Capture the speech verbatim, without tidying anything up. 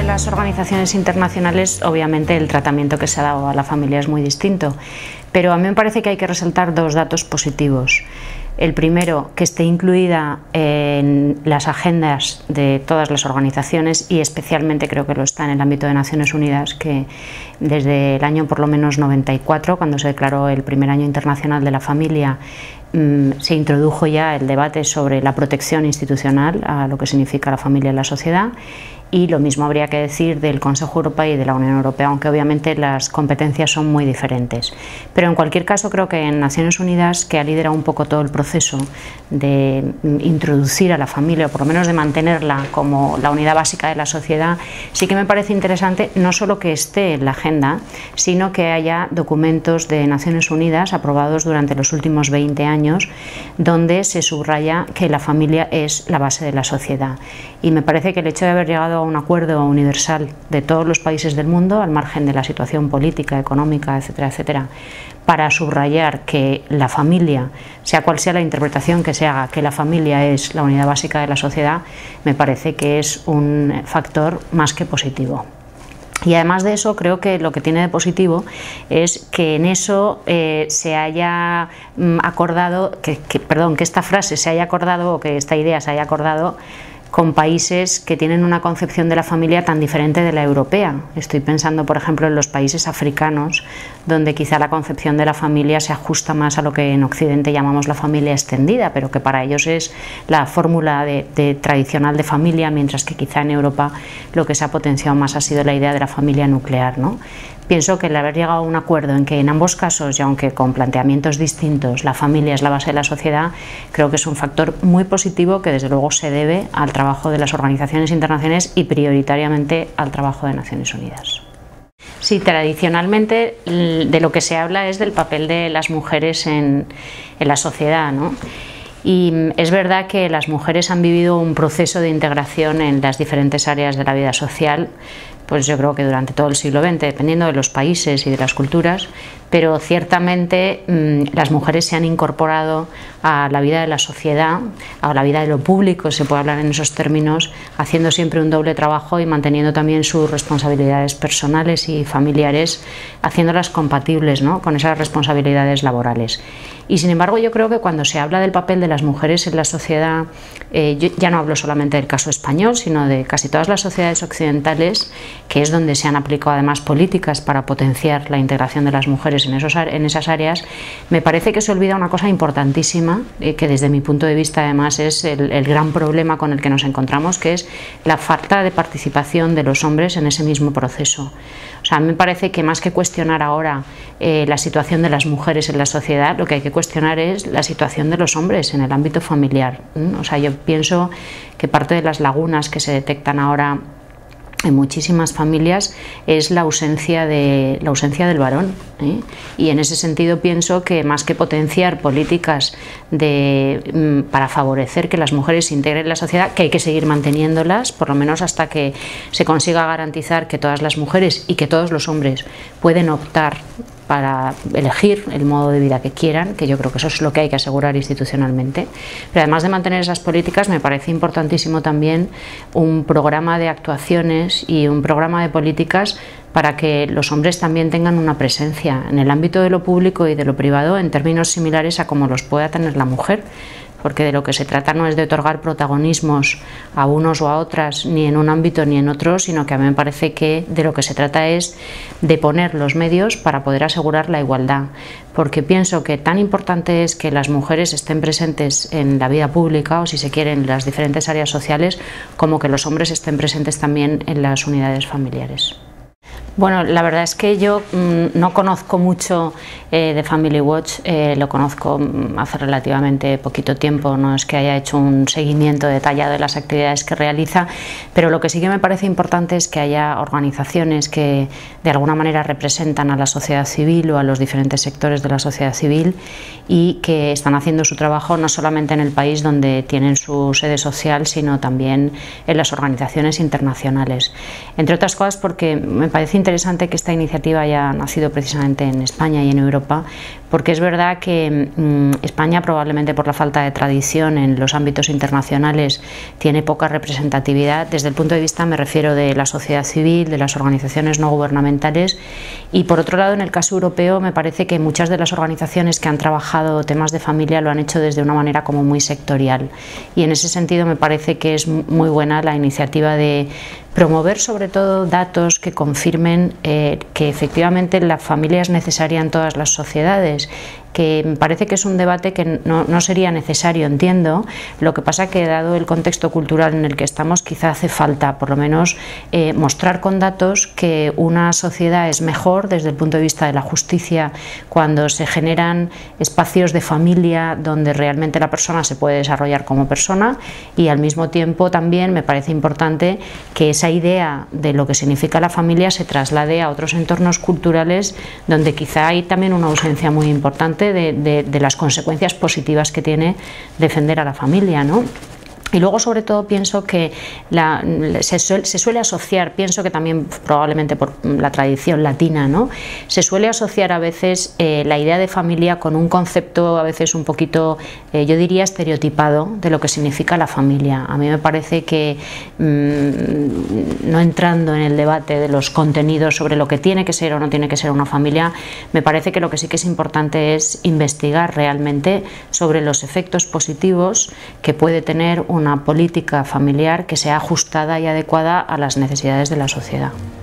de las organizaciones internacionales, obviamente el tratamiento que se ha dado a la familia es muy distinto, pero a mí me parece que hay que resaltar dos datos positivos. El primero, que esté incluida en las agendas de todas las organizaciones y especialmente creo que lo está en el ámbito de Naciones Unidas, que desde el año por lo menos noventa y cuatro, cuando se declaró el primer año internacional de la familia, se introdujo ya el debate sobre la protección institucional a lo que significa la familia en la sociedad, y lo mismo habría que decir del Consejo Europeo y de la Unión Europea, aunque obviamente las competencias son muy diferentes. Pero en cualquier caso creo que en Naciones Unidas, que ha liderado un poco todo el proceso de introducir a la familia, o por lo menos de mantenerla como la unidad básica de la sociedad, sí que me parece interesante no solo que esté en la agenda, sino que haya documentos de Naciones Unidas aprobados durante los últimos veinte años, donde se subraya que la familia es la base de la sociedad. Y me parece que el hecho de haber llegado a un acuerdo universal de todos los países del mundo, al margen de la situación política, económica, etcétera, etcétera, para subrayar que la familia, sea cual sea la interpretación que se haga, que la familia es la unidad básica de la sociedad, me parece que es un factor más que positivo. Y además de eso, creo que lo que tiene de positivo es que en eso eh, se haya mm, acordado, que, que, perdón, que esta frase se haya acordado, o que esta idea se haya acordado con países que tienen una concepción de la familia tan diferente de la europea. Estoy pensando, por ejemplo, en los países africanos, donde quizá la concepción de la familia se ajusta más a lo que en Occidente llamamos la familia extendida, pero que para ellos es la fórmula de, de tradicional de familia, mientras que quizá en Europa lo que se ha potenciado más ha sido la idea de la familia nuclear, ¿no? Pienso que el haber llegado a un acuerdo en que en ambos casos, y aunque con planteamientos distintos, la familia es la base de la sociedad, creo que es un factor muy positivo que desde luego se debe al trabajo de las organizaciones internacionales y prioritariamente al trabajo de Naciones Unidas. Sí, tradicionalmente de lo que se habla es del papel de las mujeres en, en la sociedad, ¿no? Y es verdad que las mujeres han vivido un proceso de integración en las diferentes áreas de la vida social, pues yo creo que durante todo el siglo veinte, dependiendo de los países y de las culturas, pero ciertamente mmm, las mujeres se han incorporado a la vida de la sociedad, a la vida de lo público, se puede hablar en esos términos, haciendo siempre un doble trabajo y manteniendo también sus responsabilidades personales y familiares, haciéndolas compatibles, ¿no?, con esas responsabilidades laborales. Y sin embargo yo creo que cuando se habla del papel de las mujeres en la sociedad, eh, yo ya no hablo solamente del caso español, sino de casi todas las sociedades occidentales, que es donde se han aplicado además políticas para potenciar la integración de las mujeres en, esos, en esas áreas, me parece que se olvida una cosa importantísima, eh, que desde mi punto de vista además es el, el gran problema con el que nos encontramos, que es la falta de participación de los hombres en ese mismo proceso. O sea, a mí me parece que más que cuestionar ahora eh, la situación de las mujeres en la sociedad, lo que hay que cuestionar es la situación de los hombres en el ámbito familiar. ¿Mm? O sea, yo pienso que parte de las lagunas que se detectan ahora en muchísimas familias es la ausencia de la ausencia del varón, ¿eh? Y en ese sentido pienso que más que potenciar políticas de, para favorecer que las mujeres se integren en la sociedad, que hay que seguir manteniéndolas, por lo menos hasta que se consiga garantizar que todas las mujeres y que todos los hombres pueden optar para elegir el modo de vida que quieran, que yo creo que eso es lo que hay que asegurar institucionalmente. Pero además de mantener esas políticas, me parece importantísimo también un programa de actuaciones y un programa de políticas para que los hombres también tengan una presencia en el ámbito de lo público y de lo privado en términos similares a como los pueda tener la mujer. Porque de lo que se trata no es de otorgar protagonismos a unos o a otras, ni en un ámbito ni en otro, sino que a mí me parece que de lo que se trata es de poner los medios para poder asegurar la igualdad. Porque pienso que tan importante es que las mujeres estén presentes en la vida pública, o si se quiere en las diferentes áreas sociales, como que los hombres estén presentes también en las unidades familiares. Bueno, la verdad es que yo mmm, no conozco mucho eh, de Family Watch, eh, lo conozco hace relativamente poquito tiempo, no es que haya hecho un seguimiento detallado de las actividades que realiza, pero lo que sí que me parece importante es que haya organizaciones que de alguna manera representan a la sociedad civil o a los diferentes sectores de la sociedad civil y que están haciendo su trabajo no solamente en el país donde tienen su sede social, sino también en las organizaciones internacionales. Entre otras cosas porque me parece interesante que esta iniciativa haya nacido precisamente en España y en Europa, porque es verdad que mmm, España, probablemente por la falta de tradición en los ámbitos internacionales, tiene poca representatividad. Desde el punto de vista, me refiero, de la sociedad civil, de las organizaciones no gubernamentales, y por otro lado, en el caso europeo, me parece que muchas de las organizaciones que han trabajado temas de familia lo han hecho desde una manera como muy sectorial, y en ese sentido me parece que es muy buena la iniciativa de promover sobre todo datos que confirmen eh, que efectivamente la familia es necesaria en todas las sociedades, que me parece que es un debate que no, no sería necesario, entiendo, lo que pasa que dado el contexto cultural en el que estamos quizá hace falta por lo menos eh, mostrar con datos que una sociedad es mejor desde el punto de vista de la justicia cuando se generan espacios de familia donde realmente la persona se puede desarrollar como persona, y al mismo tiempo también me parece importante que esa idea de lo que significa la familia se traslade a otros entornos culturales donde quizá hay también una ausencia muy importante De, de, de las consecuencias positivas que tiene defender a la familia, ¿no? Y luego, sobre todo, pienso que la, se, suele, se suele asociar, pienso que también probablemente por la tradición latina, ¿no? Se suele asociar a veces eh, la idea de familia con un concepto a veces un poquito, eh, yo diría, estereotipado de lo que significa la familia. A mí me parece que, mmm, no entrando en el debate de los contenidos sobre lo que tiene que ser o no tiene que ser una familia, me parece que lo que sí que es importante es investigar realmente sobre los efectos positivos que puede tener una una política familiar que sea ajustada y adecuada a las necesidades de la sociedad.